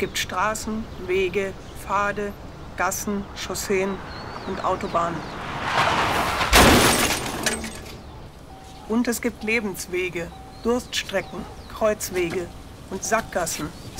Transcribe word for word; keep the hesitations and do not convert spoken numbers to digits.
gibt Straßen, Wege, Pfade, Gassen, Chausseen und Autobahnen. Und es gibt Lebenswege, Durststrecken, Kreuzwege und Sackgassen,